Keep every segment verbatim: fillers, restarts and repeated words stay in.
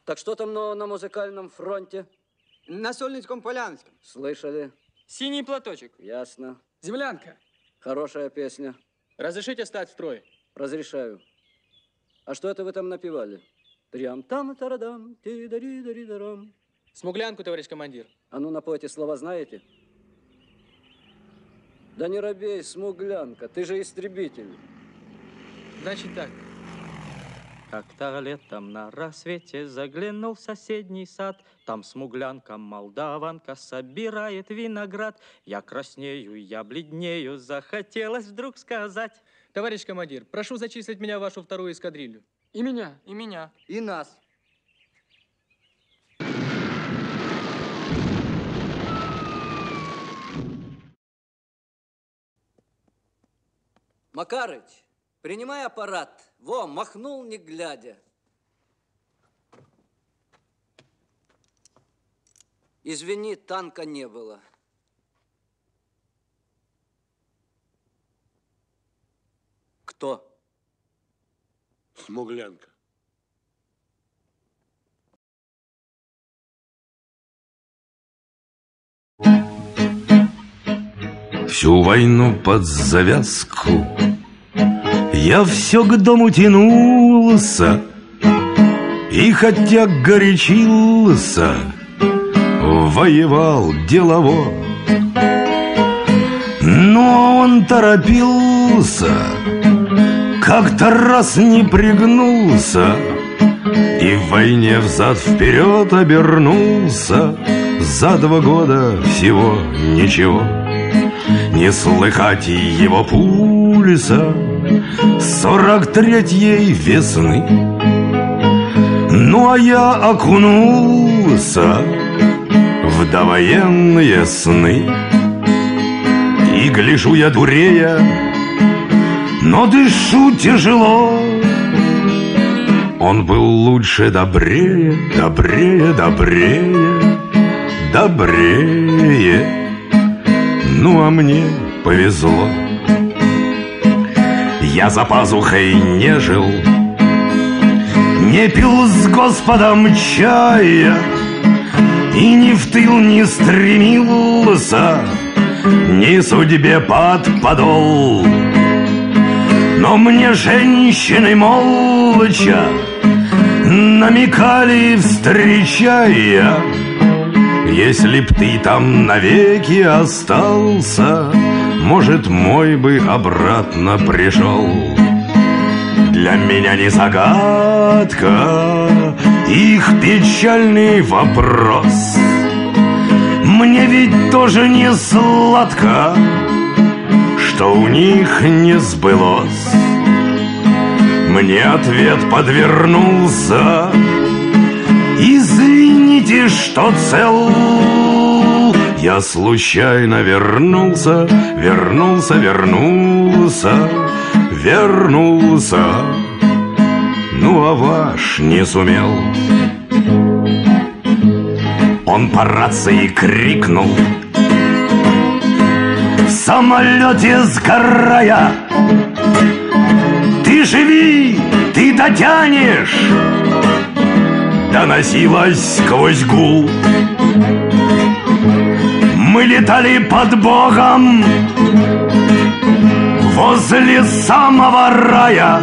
Так что там на, на музыкальном фронте? На Сольницком Полянском. Слышали? Синий платочек. Ясно. Землянка. Хорошая песня. Разрешите стать в строй? Разрешаю. А что это вы там напевали? Трям-там-тарадам, ти-дари-дари-дарам. Смуглянку, товарищ командир. А ну, напойте слова, знаете? Да не робей, смуглянка, ты же истребитель. Значит так. Как-то летом на рассвете заглянул в соседний сад. Там смуглянка-молдаванка собирает виноград. Я краснею, я бледнею, захотелось вдруг сказать. Товарищ командир, прошу зачислить меня в вашу вторую эскадрилью. И меня. И меня. И нас. Макарыч, принимай аппарат. Во, махнул, не глядя. Извини, танка не было. Кто? Смуглянка. Всю войну под завязку я все к дому тянулся, и хотя горячился, воевал делово. Но он торопился, как-то раз не пригнулся, и в войне взад-вперед обернулся. За два года всего ничего, не слыхать его пульса сорок третьей весны. Ну а я окунулся в довоенные сны, и гляжу я дурея, но дышу тяжело. Он был лучше, добрее, добрее, добрее, добрее. Ну а мне повезло. Я за пазухой не жил, не пил с Господом чая, и ни в тыл не стремился, ни судьбе под подол. Но мне женщины молча намекали, встречая: если б ты там навеки остался, может, мой бы обратно пришел. Для меня не загадка их печальный вопрос. Мне ведь тоже не сладко, что у них не сбылось. Мне ответ подвернулся: извините, что цел. Я случайно вернулся, вернулся, вернулся, вернулся. Ну а ваш не сумел. Он по рации крикнул, в самолете сгорая: ты живи, ты дотянешь. Доносилось сквозь гул. Мы летали под Богом возле самого рая.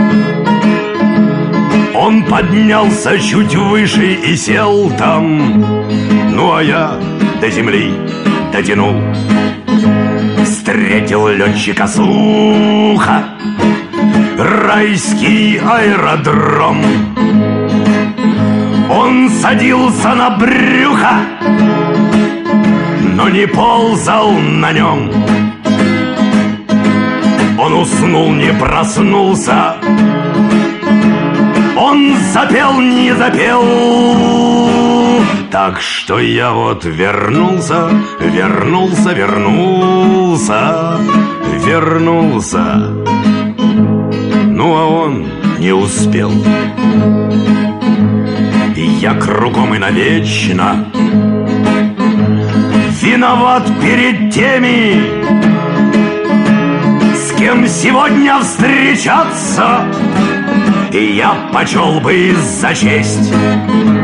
Он поднялся чуть выше и сел там. Ну а я до земли дотянул. Встретил летчика сухо райский аэродром. Он садился на брюхо, но не ползал на нем. Он уснул, не проснулся. Он запел, не запел. Так что я вот вернулся, вернулся, вернулся, вернулся. Ну а он не успел. Я кругом и навечно виноват перед теми, с кем сегодня встречаться и я почел бы за честь.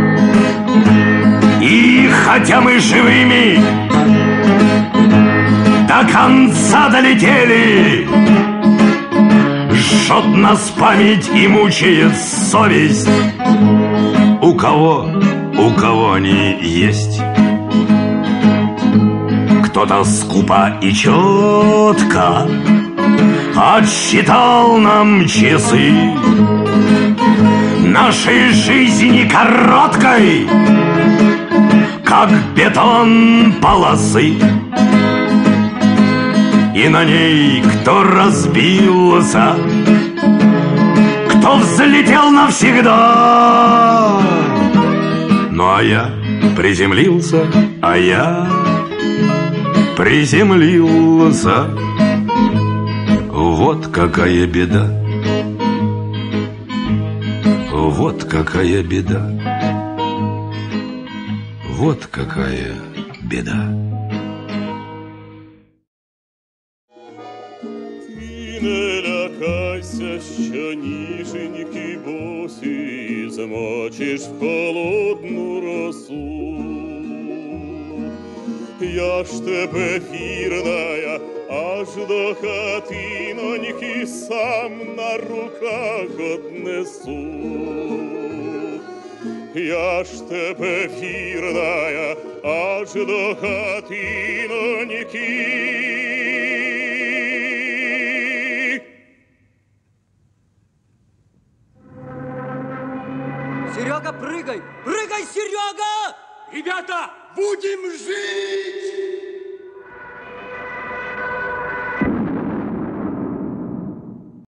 хотя мы живыми до конца долетели. Жжет нас память и мучает совесть. У кого, у кого они есть? Кто-то скупо и четко отсчитал нам часы нашей жизни короткой, как бетон полосы. И на ней кто разбился, кто взлетел навсегда. Ну а я приземлился, а я приземлился. Вот какая беда, вот какая беда, вот какая беда. Ти не лякайся, що ніженькі босі змочиш в холодну росу. Я ж тебе, вірная, аж до хатиноньки сам на руках однесу. Я ж тебе, вірная, аж до хатиноньки. Серега, прыгай! Прыгай, Серега! Ребята, будем жить!